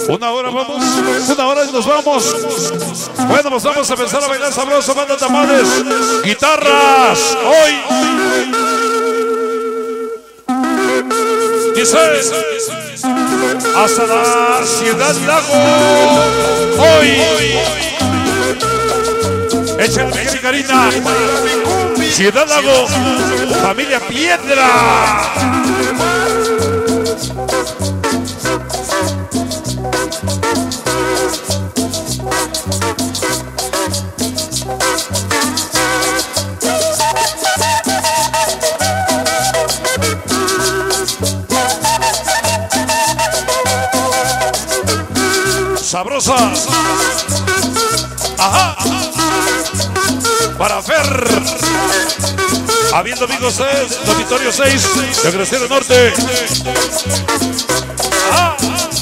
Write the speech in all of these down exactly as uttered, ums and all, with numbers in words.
Una hora vamos, una hora y nos vamos. Bueno, pues vamos a empezar a bailar sabroso, banda tamales, guitarras, hoy. Dice, hasta la Ciudad Lago, hoy. Échale mi Karina, Ciudad Lago, familia Piedra. Sabrosa. Ajá. Para Fer. Habiendo amigos de Dormitorio seis de Grosero Norte. Ajá.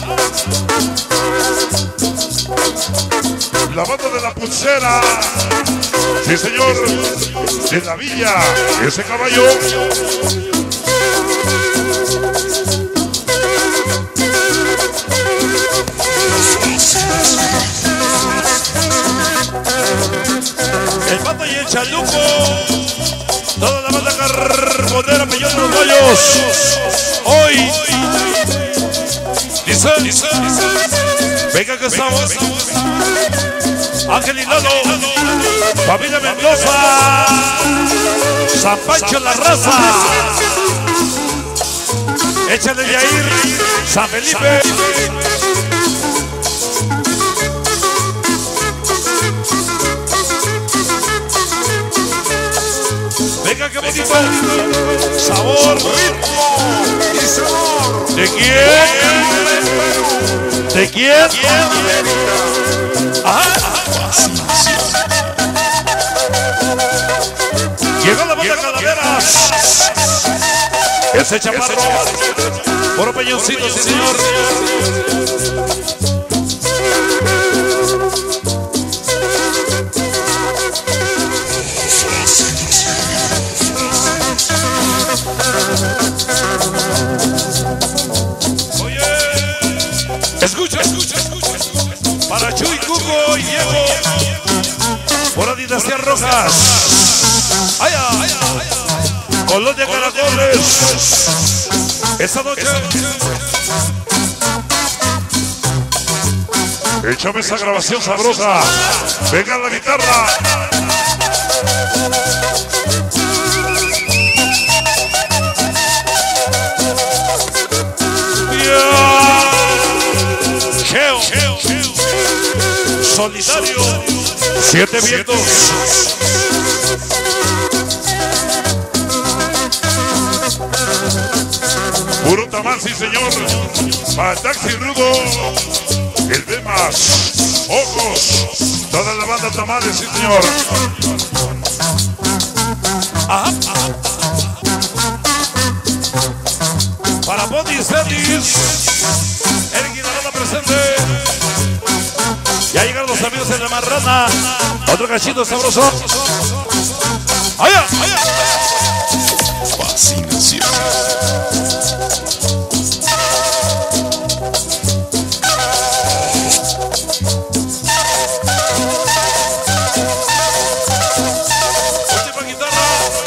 La banda de la pulsera. Sí, señor. De la villa. Ese caballo. El Pato y el Chaluco, toda la banda carbonera, Peñón de los Gallos. Hoy, dice, dice, venga que estamos. Ángel y Lalo, familia Mendoza, San Pancho la raza. Échale Yair, San Felipe. Venga, qué bonito. Sabor, ritmo y sabor. ¿De quién? ¿De quién? Ajá. Llegó la banda Calaveras. Ese chaparro. Puro peñoncito, sí, señor. Oye, escucha, escucha, escucha. Para Chuy, Cuco y Diego. Por la dinastía Rojas. Allá, allá, allá. Colonia Caracoles. Esta noche. Échame esa grabación sabrosa. Venga la guitarra. Geo, Solitario, Siete Vientos. Puro tamal, sí señor. Para Taxi Rudo, el Bemas, Ojos, toda la banda tamales, sí señor. Ajá, ajá. Para Body Celis, el Guinarona presente. Ya llegaron los amigos de la Marrana. Otro cachito sabroso. ¡Allá! ¡Allá! Fascinación. Última guitarra.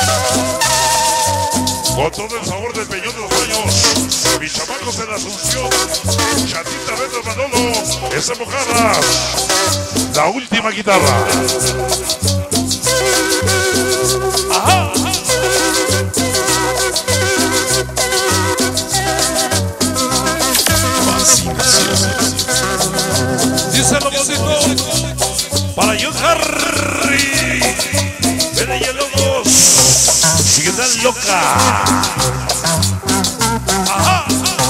Con todo el sabor del Peñón de los Baños. Mis chamacos en la Asunción. Chatita Beto Manolo. Esa mojada. La última guitarra. Ajá. Dice lo bonito. Para John Harry. Ven y locos. Sigue tan loca. Ajá.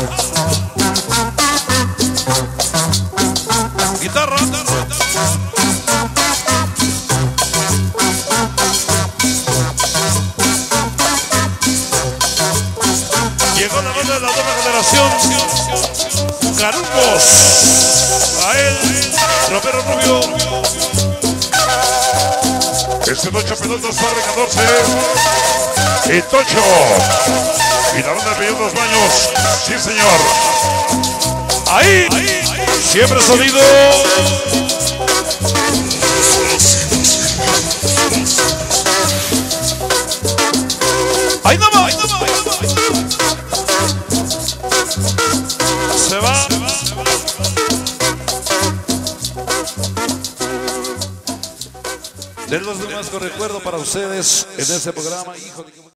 Guitarra. Llegó la banda de la nueva generación. Carumbos. A él, Romero Rubio. Ese Tocho Pelotas Barre catorce. Y Tocho. Y la banda de Peñón de los Baños. Sí, señor. Ahí. Ahí. Siempre sonido. Ahí no va, ahí no va, ahí no va, ahí no va. Se va. De los demás con recuerdo para ustedes en este programa, hijo de...